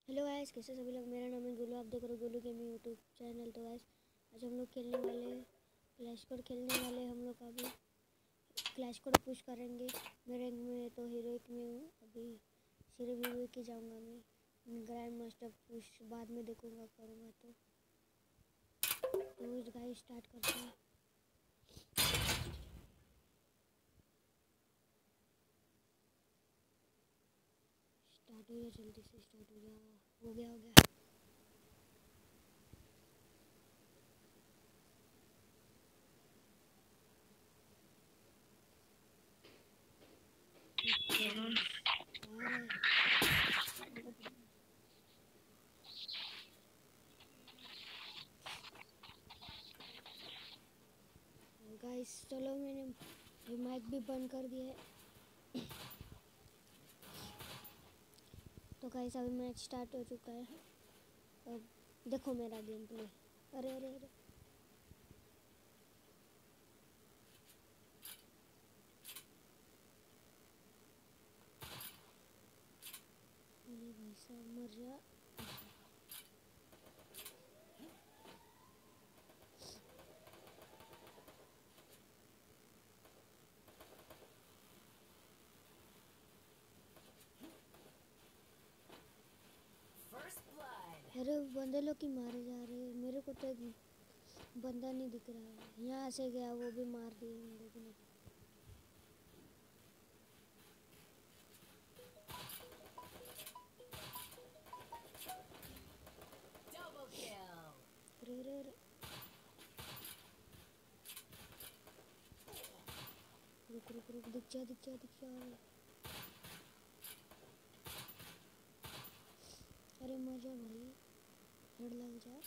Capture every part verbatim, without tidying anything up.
Hello guys, कैसे सभी लोग। मेरा नाम है गोलू, आप देख रहे हो गोलू गेमिंग यूट्यूब चैनल। तो गाइस आज हम लोग खेलने वाले क्लैश कोड खेलने वाले हम लोग अभी क्लैश कोड पुश करेंगे। मेरे रैंक में तो हीरोइक में हूँ, अभी सिर्फ हीरोइक ही जाऊँगा मैं। ग्रैंड मास्टर पुश बाद में देखूँगा, करूँगा तो तो गाइस स्टार्ट करते हैं। स्टार्ट हो गया, जल्दी से स्टार्ट हो गया हो गया हो गया गाइस चलो, मैंने माइक भी बंद कर दिया है। तो गाइस अभी मैच स्टार्ट हो चुका है। अब देखो मेरा गेम प्ले। अरे अरे अरे अरे भाई साहब मर जा। अरे बंदे लोग की मारे जा रहे हैं, मेरे को तो एक बंदा नहीं दिख रहा है। यहाँ से गया वो भी मार दिए इन लोगों ने। अरे अरे अरे रुक रुक रुक, दिख जा दिख जा दिख जा। अरे मर जा भाई, हेड लग जा।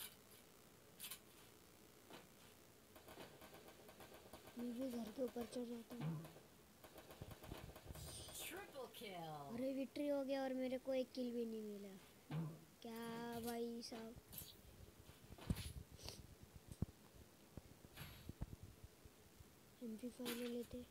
मैं भी घर के ऊपर चढ़ जाता हूँ। अरे विक्ट्री हो गया और मेरे को एक किल भी नहीं मिला। क्या भाई साहब। एम पी फाइव ले लेते।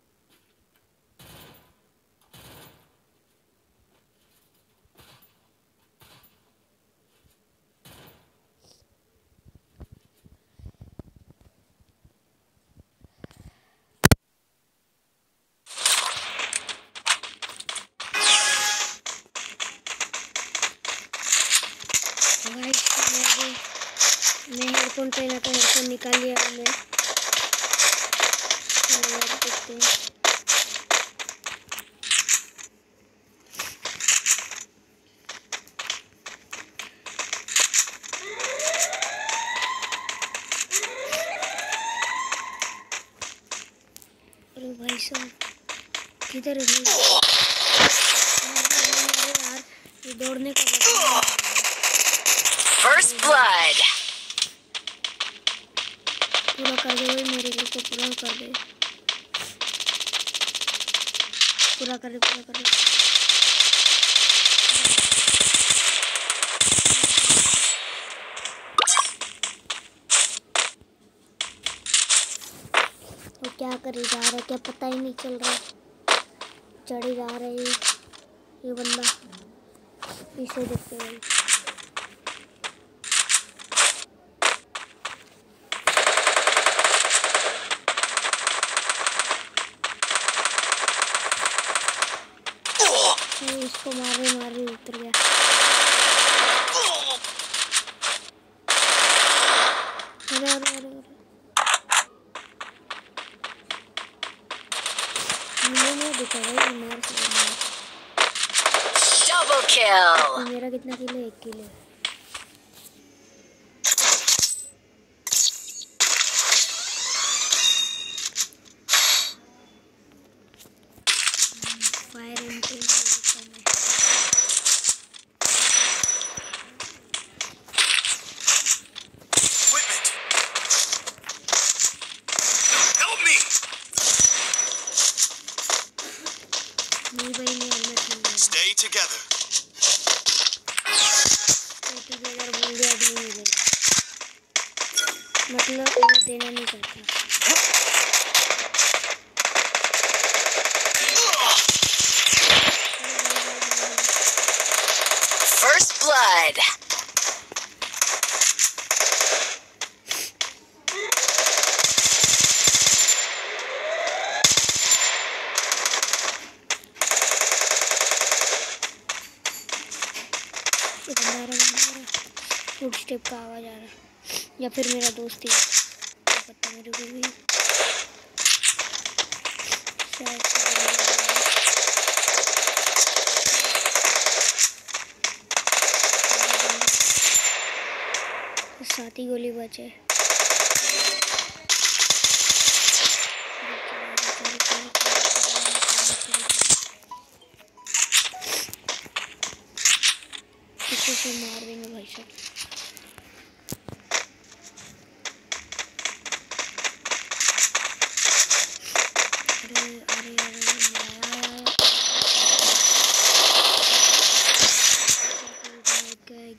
मैं हेडफोन पहना था, हेडफोन निकाल लिया हमने। देखते हैं। अरे भाई साहब किधर है भाई? यार ये दौड़ने का फर्स्ट ब्लड पूरा कर दे भाई, मेरे लिए तो पूरा कर दे, पूरा कर दे पूरा कर दे। तो क्या करे जा रहा है, क्या पता ही नहीं चल रहा। चढ़े जा रहे हैं ये बंदा, पीछे देखते भाई। इसको मारे मारे उतर गया। अरे अरे अरे अरे मुझे नहीं दिखा भाई, मार सकता। Double kill. मेरा कितना किल है? एक किल है। Fire entry Stay together. बोल दिया भी नहीं देना, मतलब वो देना नहीं चाहता। First blood. blood. Foot step का आवाज आ रहा है, या फिर मेरा दोस्त ही क्या पता मेरे को भी शायद। सात ही गोली बचे। पीछे से मार देंगे भाई साहब। अरे अरे अरे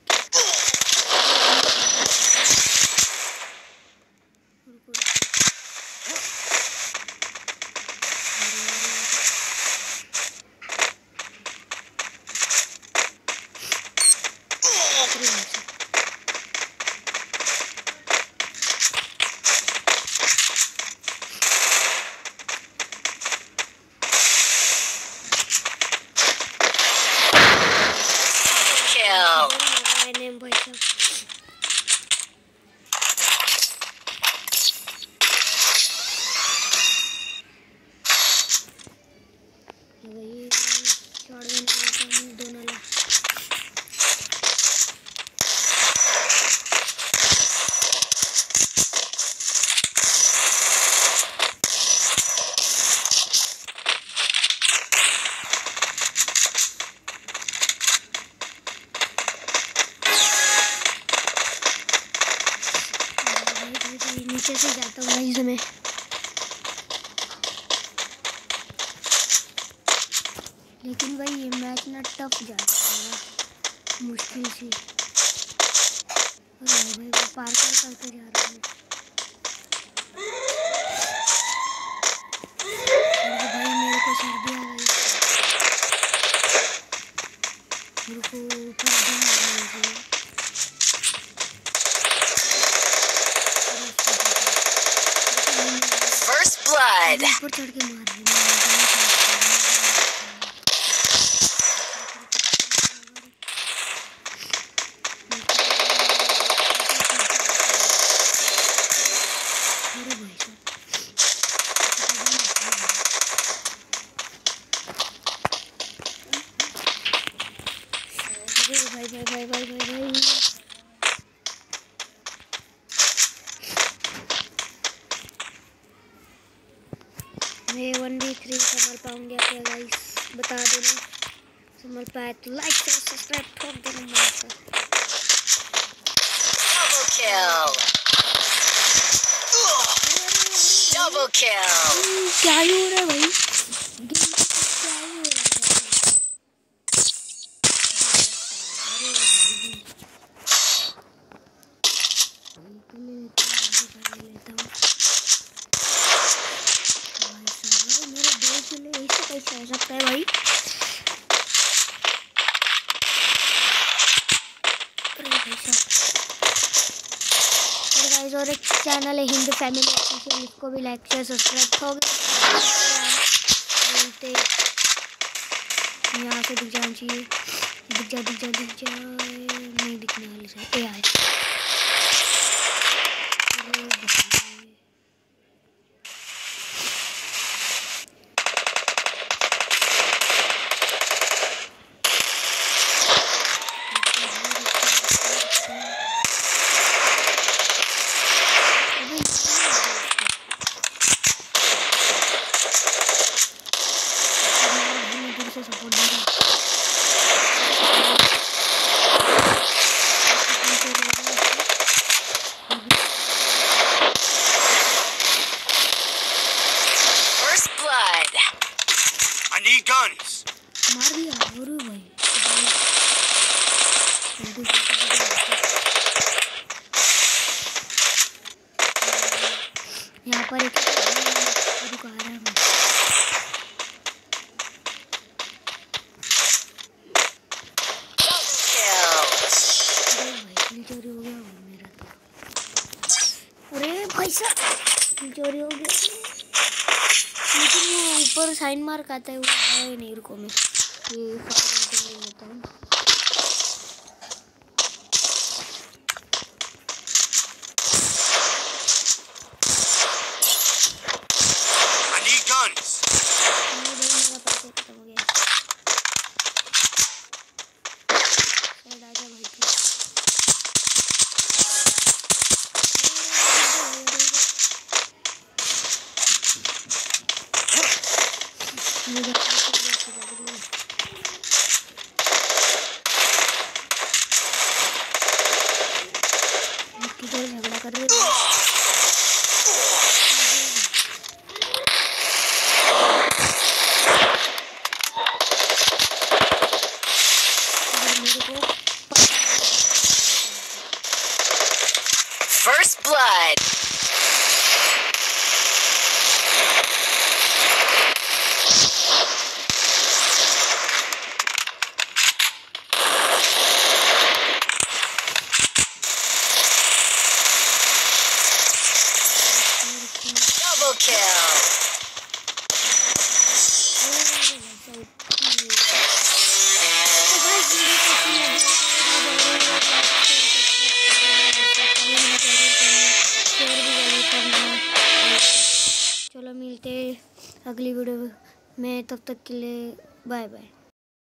नीचे से जाता हूँ भाई मैं। लेकिन भाई ये मैच ना टफ जाता है मुश्किल से। अरे भाई वो पार कर करते जा रहा हूँ। भाई मेरे को सर्दी आ गई, मेरे को ऊपर भी आ गई। First blood. ऊपर चढ़ के मार रहे हैं। भाई भाई भाई भाई भाई भाई मैं वन बी थ्री संभल पाऊंगा क्या गाइस? बता देना। संभल पाए तो लाइक शेयर सब्सक्राइब ठोक देना मेरे को। Double kill. Double kill. क्या ही हो रहा है भाई? गेम क्या ही हो रहा है? कैसे हो सकता है भाई? अरे भाई साहब, और गाइस और एक चैनल है हिंदू फैमिली ऑफिशियल, इसको भी लाइक शेयर सब्सक्राइब हो गया। बोलते यहाँ से दिख जाना चाहिए। दिख जा दिख जा दिख जा नहीं दिखने वाले से ए आए। I need guns. मार दिया गुरु भाई। यहाँ पर एक रुका रहा है। Double kill. चोरी हो गया, लेकिन वो ऊपर साइन मार्क आता है, वो आया ही नहीं। रुको मैं ये फायर ले लेता हूँ। I need guns. नहीं भाई, मेरा पैसा खत्म हो गया। साइड आजा भाई तू। मुझे किधर झगड़ा कर रहे हो? First blood. Double kill. चलो मिलते अगली वीडियो में, तब तक के लिए बाय बाय।